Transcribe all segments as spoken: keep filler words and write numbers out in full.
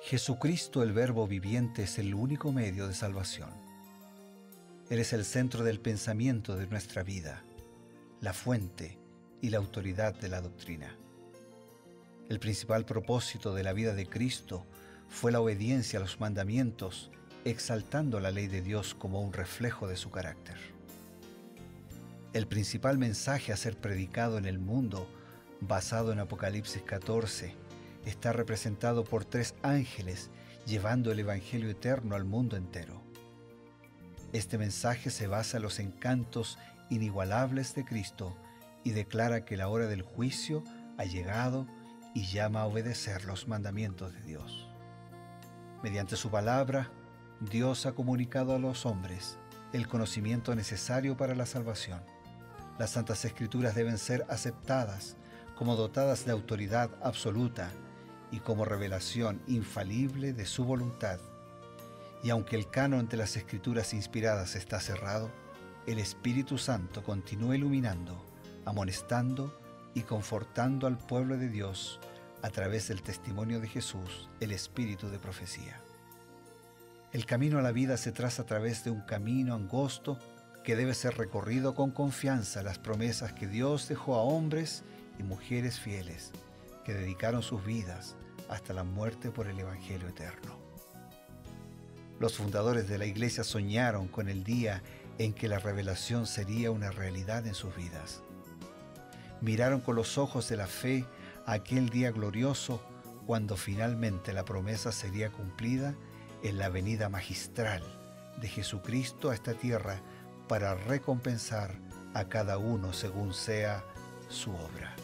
Jesucristo, el Verbo viviente, es el único medio de salvación. Él es el centro del pensamiento de nuestra vida, la fuente y la autoridad de la doctrina. El principal propósito de la vida de Cristo fue la obediencia a los mandamientos, exaltando la ley de Dios como un reflejo de su carácter. El principal mensaje a ser predicado en el mundo, basado en Apocalipsis catorce, está representado por tres ángeles llevando el Evangelio eterno al mundo entero. Este mensaje se basa en los encantos inigualables de Cristo y declara que la hora del juicio ha llegado y llama a obedecer los mandamientos de Dios. Mediante su palabra, Dios ha comunicado a los hombres el conocimiento necesario para la salvación. Las Santas Escrituras deben ser aceptadas como dotadas de autoridad absoluta y como revelación infalible de su voluntad. Y aunque el canon de las Escrituras inspiradas está cerrado, el Espíritu Santo continúa iluminando, amonestando y confortando al pueblo de Dios a través del testimonio de Jesús, el Espíritu de profecía. El camino a la vida se traza a través de un camino angosto que debe ser recorrido con confianza a las promesas que Dios dejó a hombres y mujeres fieles que dedicaron sus vidas hasta la muerte por el Evangelio eterno. Los fundadores de la Iglesia soñaron con el día en que la revelación sería una realidad en sus vidas. Miraron con los ojos de la fe a aquel día glorioso cuando finalmente la promesa sería cumplida en la venida magistral de Jesucristo a esta tierra para recompensar a cada uno según sea su obra.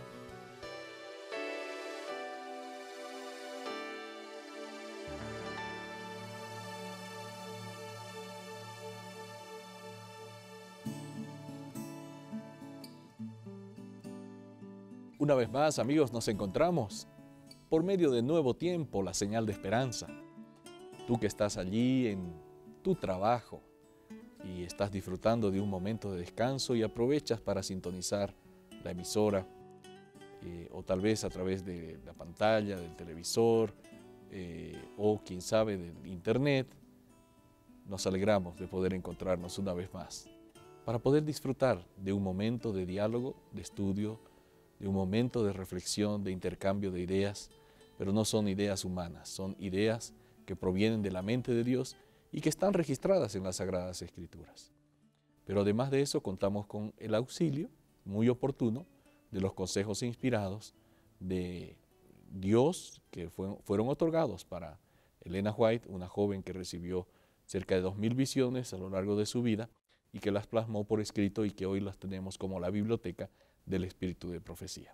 Una vez más, amigos, nos encontramos por medio de Nuevo Tiempo, la señal de esperanza. Tú que estás allí en tu trabajo y estás disfrutando de un momento de descanso y aprovechas para sintonizar la emisora eh, o tal vez a través de la pantalla, del televisor eh, o quién sabe del internet, nos alegramos de poder encontrarnos una vez más para poder disfrutar de un momento de diálogo, de estudio, de un momento de reflexión, de intercambio de ideas, pero no son ideas humanas, son ideas que provienen de la mente de Dios y que están registradas en las Sagradas Escrituras. Pero además de eso contamos con el auxilio muy oportuno de los consejos inspirados de Dios que fue, fueron otorgados para Elena White, una joven que recibió cerca de dos mil visiones a lo largo de su vida y que las plasmó por escrito y que hoy las tenemos como la biblioteca del Espíritu de Profecía.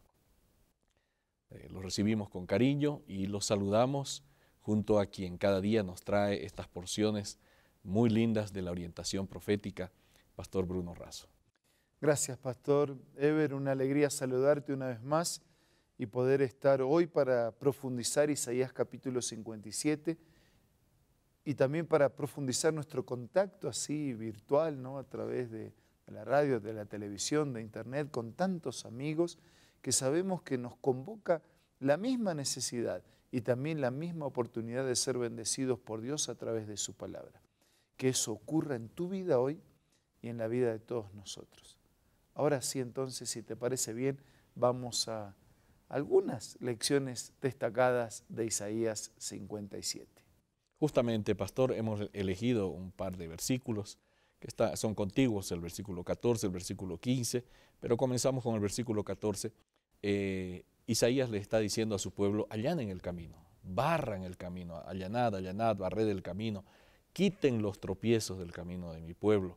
Eh, los recibimos con cariño y los saludamos junto a quien cada día nos trae estas porciones muy lindas de la orientación profética, Pastor Bruno Razo. Gracias, Pastor Eber, una alegría saludarte una vez más y poder estar hoy para profundizar Isaías capítulo cincuenta y siete y también para profundizar nuestro contacto así virtual, ¿no? A través de de la radio, de la televisión, de internet, con tantos amigos que sabemos que nos convoca la misma necesidad y también la misma oportunidad de ser bendecidos por Dios a través de su palabra. Que eso ocurra en tu vida hoy y en la vida de todos nosotros. Ahora sí, entonces, si te parece bien, vamos a algunas lecciones destacadas de Isaías cincuenta y siete. Justamente, Pastor, hemos elegido un par de versículos que está, son contiguos, el versículo catorce, el versículo quince, pero comenzamos con el versículo catorce. Eh, Isaías le está diciendo a su pueblo, allanen el camino, barran el camino, allanad, allanad, barred el camino, quiten los tropiezos del camino de mi pueblo.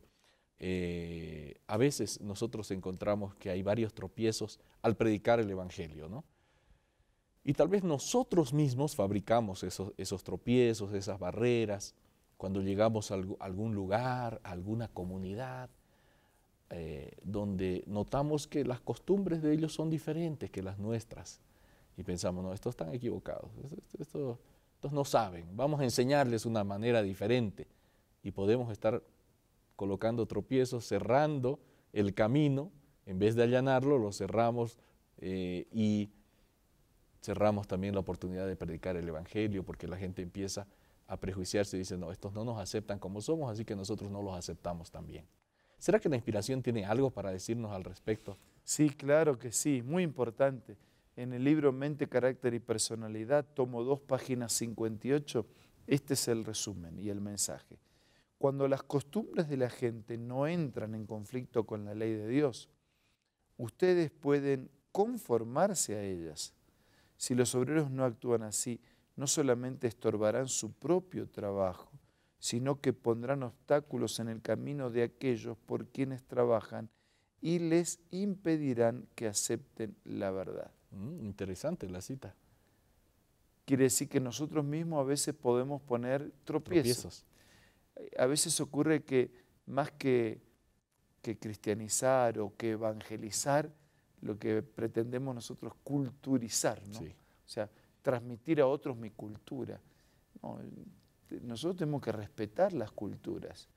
Eh, a veces nosotros encontramos que hay varios tropiezos al predicar el Evangelio, ¿no? Y tal vez nosotros mismos fabricamos esos, esos tropiezos, esas barreras, cuando llegamos a algún lugar, a alguna comunidad, eh, donde notamos que las costumbres de ellos son diferentes que las nuestras. Y pensamos, no, estos están equivocados, estos, estos, estos no saben, vamos a enseñarles una manera diferente. Y podemos estar colocando tropiezos, cerrando el camino, en vez de allanarlo, lo cerramos eh, y cerramos también la oportunidad de predicar el Evangelio porque la gente empieza a prejuiciarse y dice, no, estos no nos aceptan como somos, así que nosotros no los aceptamos también. ¿Será que la inspiración tiene algo para decirnos al respecto? Sí, claro que sí, muy importante. En el libro Mente, Carácter y Personalidad, tomo dos, páginas cincuenta y ocho, este es el resumen y el mensaje. Cuando las costumbres de la gente no entran en conflicto con la ley de Dios, ustedes pueden conformarse a ellas. Si los obreros no actúan así, no solamente estorbarán su propio trabajo, sino que pondrán obstáculos en el camino de aquellos por quienes trabajan y les impedirán que acepten la verdad. Mm, interesante la cita. Quiere decir que nosotros mismos a veces podemos poner tropiezos. tropiezos. A veces ocurre que más que, que cristianizar o que evangelizar, lo que pretendemos nosotros es culturizar, ¿no? Sí. O sea, transmitir a otros mi cultura. No, nosotros tenemos que respetar las culturas,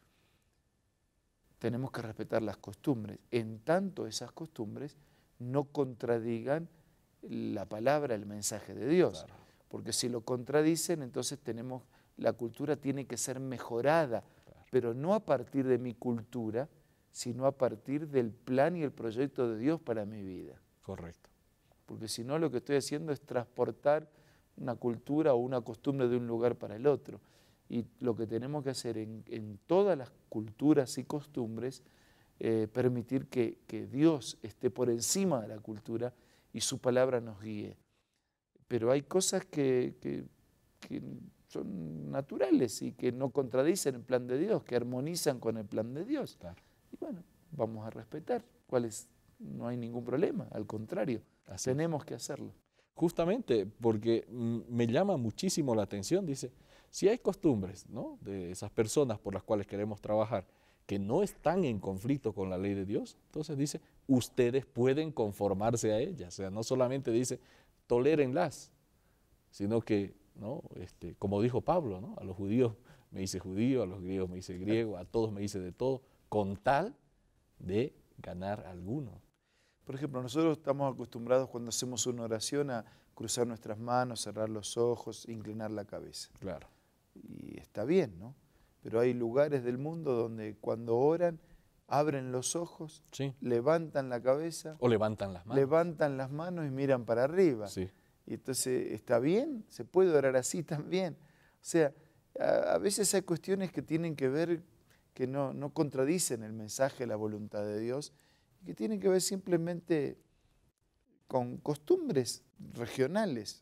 tenemos que respetar las costumbres, en tanto esas costumbres no contradigan la palabra, el mensaje de Dios. Claro. Porque si lo contradicen, entonces tenemos, la cultura tiene que ser mejorada, claro, pero no a partir de mi cultura, sino a partir del plan y el proyecto de Dios para mi vida. Correcto. Porque si no, lo que estoy haciendo es transportar una cultura o una costumbre de un lugar para el otro. Y lo que tenemos que hacer en, en todas las culturas y costumbres, eh, permitir que, que Dios esté por encima de la cultura y su palabra nos guíe. Pero hay cosas que, que, que son naturales y que no contradicen el plan de Dios, que armonizan con el plan de Dios. Claro. Y bueno, vamos a respetar. ¿Cuál es? No hay ningún problema, al contrario, Así tenemos es. que hacerlo. Justamente porque me llama muchísimo la atención, dice, si hay costumbres, ¿no?, de esas personas por las cuales queremos trabajar que no están en conflicto con la ley de Dios, entonces dice, ustedes pueden conformarse a ellas. O sea, no solamente dice, tolérenlas, sino que, ¿no?, este, como dijo Pablo, ¿no?, a los judíos me dice judío, a los griegos me dice griego, a todos me dice de todo, con tal de ganar alguno. Por ejemplo, nosotros estamos acostumbrados cuando hacemos una oración a cruzar nuestras manos, cerrar los ojos, inclinar la cabeza. Claro. Y está bien, ¿no? Pero hay lugares del mundo donde cuando oran, abren los ojos, sí, levantan la cabeza. O levantan las manos. Levantan las manos y miran para arriba. Sí. Y entonces, ¿está bien? ¿Se puede orar así también? O sea, a, a veces hay cuestiones que tienen que ver, que no, no contradicen el mensaje, la voluntad de Dios, que tienen que ver simplemente con costumbres regionales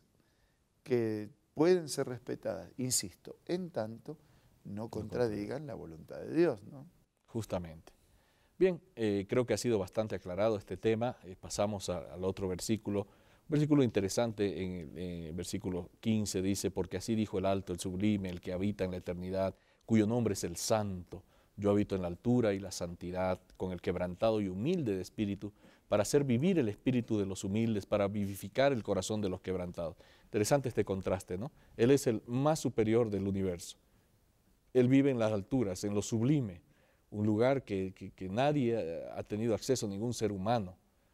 que pueden ser respetadas, insisto, en tanto no contradigan la voluntad de Dios, ¿no? Justamente. Bien, eh, creo que ha sido bastante aclarado este tema. Eh, pasamos a, al otro versículo. Un versículo interesante, en el, en el versículo quince dice, porque así dijo el alto, el sublime, el que habita en la eternidad, cuyo nombre es el Santo. Yo habito en la altura y la santidad, con el quebrantado y humilde de espíritu, para hacer vivir el espíritu de los humildes, para vivificar el corazón de los quebrantados. Interesante este contraste, ¿no? Él es el más superior del universo. Él vive en las alturas, en lo sublime, un lugar que, que, que nadie ha tenido acceso, ningún ser humano.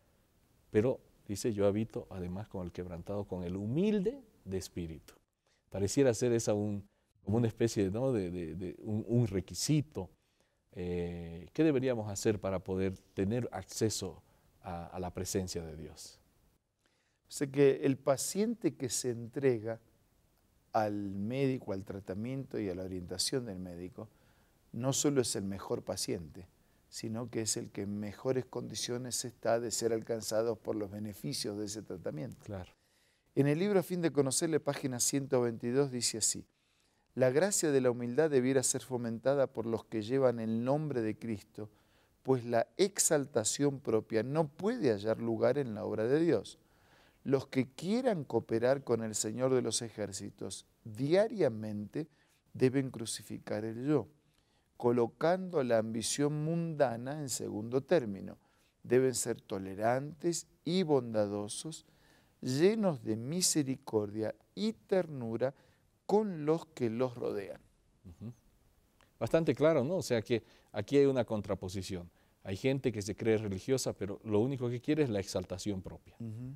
Pero, dice, yo habito además con el quebrantado, con el humilde de espíritu. Pareciera ser esa un, como una especie, ¿no?, de, de, de un, un requisito. Eh, ¿Qué deberíamos hacer para poder tener acceso a, a la presencia de Dios? O sea que el paciente que se entrega al médico, al tratamiento y a la orientación del médico, no solo es el mejor paciente, sino que es el que en mejores condiciones está de ser alcanzado por los beneficios de ese tratamiento. Claro. En el libro A fin de conocerle, página ciento veintidós, dice así: la gracia de la humildad debiera ser fomentada por los que llevan el nombre de Cristo, pues la exaltación propia no puede hallar lugar en la obra de Dios. Los que quieran cooperar con el Señor de los ejércitos diariamente deben crucificar el yo, colocando la ambición mundana en segundo término. Deben ser tolerantes y bondadosos, llenos de misericordia y ternura con los que los rodean. Uh-huh. Bastante claro, ¿no? O sea que aquí hay una contraposición. Hay gente que se cree religiosa, pero lo único que quiere es la exaltación propia. Uh-huh.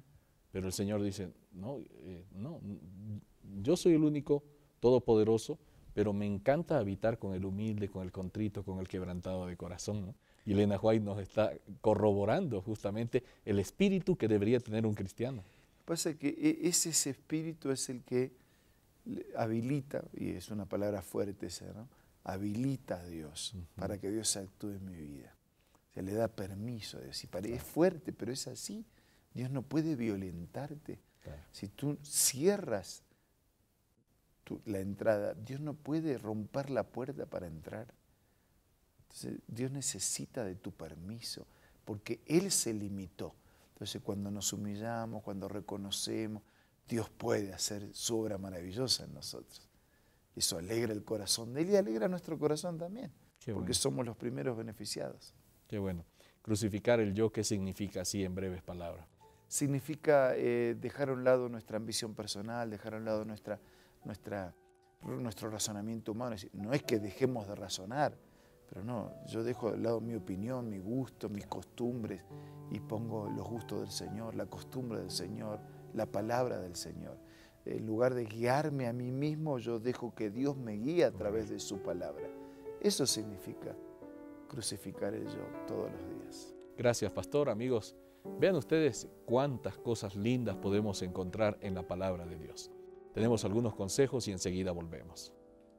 Pero el Señor dice, no, eh, no, yo soy el único todopoderoso, pero me encanta habitar con el humilde, con el contrito, con el quebrantado de corazón, ¿no? Y Elena White nos está corroborando justamente el espíritu que debería tener un cristiano. Pasa que ese, ese espíritu es el que habilita, y es una palabra fuerte esa, ¿no? Habilita a Dios uh-huh. para que Dios actúe en mi vida. Se le da permiso de decir, es fuerte, pero es así. Dios no puede violentarte. Claro. Si tú cierras tu, la entrada, Dios no puede romper la puerta para entrar. Entonces, Dios necesita de tu permiso, porque Él se limitó. Entonces, cuando nos humillamos, cuando reconocemos, Dios puede hacer su obra maravillosa en nosotros. Eso alegra el corazón de Él y alegra nuestro corazón también, Qué porque bueno. somos los primeros beneficiados. Qué bueno. Crucificar el yo, ¿qué significa así en breves palabras? Significa eh, dejar a un lado nuestra ambición personal, dejar a un lado nuestra, nuestra, nuestro razonamiento humano. Es decir, no es que dejemos de razonar, pero no, yo dejo de lado mi opinión, mi gusto, mis costumbres y pongo los gustos del Señor, la costumbre del Señor, la palabra del Señor. En lugar de guiarme a mí mismo, yo dejo que Dios me guíe a través de su palabra. Eso significa crucificar el yo todos los días. Gracias, pastor. Amigos, vean ustedes cuántas cosas lindas podemos encontrar en la palabra de Dios. Tenemos algunos consejos y enseguida volvemos.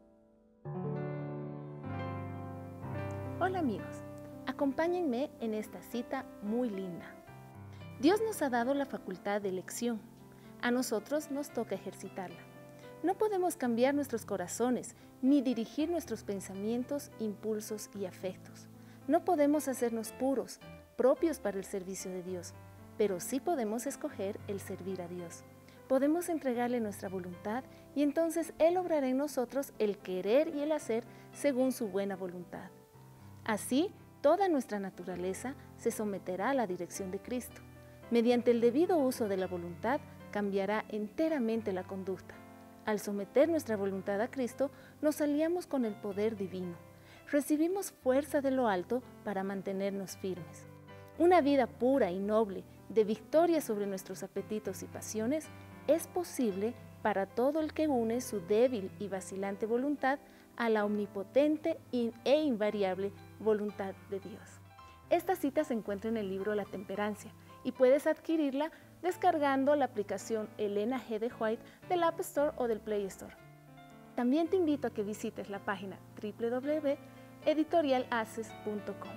Hola amigos, acompáñenme en esta cita muy linda. Dios nos ha dado la facultad de elección. A nosotros nos toca ejercitarla. No podemos cambiar nuestros corazones ni dirigir nuestros pensamientos, impulsos y afectos. No podemos hacernos puros, propios para el servicio de Dios, pero sí podemos escoger el servir a Dios. Podemos entregarle nuestra voluntad y entonces Él obrará en nosotros el querer y el hacer según su buena voluntad. Así, toda nuestra naturaleza se someterá a la dirección de Cristo. Mediante el debido uso de la voluntad, cambiará enteramente la conducta. Al someter nuestra voluntad a Cristo, nos aliamos con el poder divino. Recibimos fuerza de lo alto para mantenernos firmes. Una vida pura y noble, de victoria sobre nuestros apetitos y pasiones, es posible para todo el que une su débil y vacilante voluntad a la omnipotente e invariable voluntad de Dios. Esta cita se encuentra en el libro La Temperancia y puedes adquirirla descargando la aplicación Elena G. de White del App Store o del Play Store. También te invito a que visites la página doble u doble u doble u punto editorial haces punto com.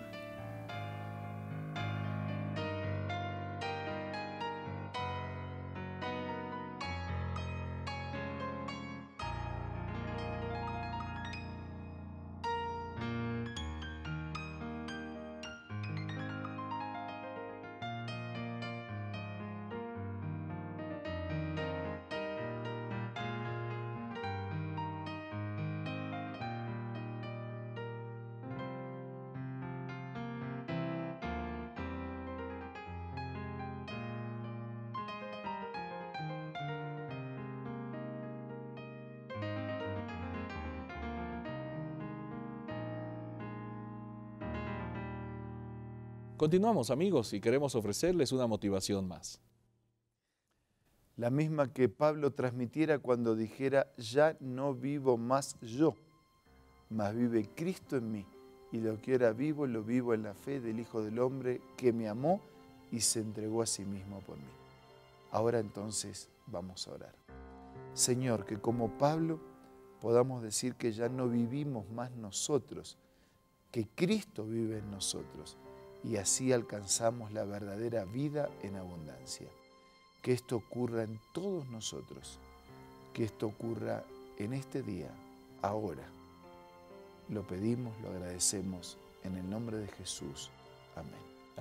Continuamos, amigos, y queremos ofrecerles una motivación más. La misma que Pablo transmitiera cuando dijera, ya no vivo más yo, mas vive Cristo en mí, y lo que era vivo, lo vivo en la fe del Hijo del Hombre que me amó y se entregó a sí mismo por mí. Ahora entonces vamos a orar. Señor, que como Pablo podamos decir que ya no vivimos más nosotros, que Cristo vive en nosotros, y así alcanzamos la verdadera vida en abundancia. Que esto ocurra en todos nosotros, que esto ocurra en este día, ahora. Lo pedimos, lo agradecemos, en el nombre de Jesús. Amén.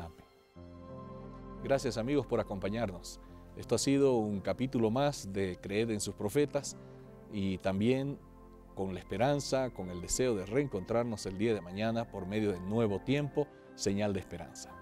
Amén. Gracias, amigos, por acompañarnos. Esto ha sido un capítulo más de Creed en sus profetas y también con la esperanza, con el deseo de reencontrarnos el día de mañana por medio de Nuevo Tiempo, señal de esperanza.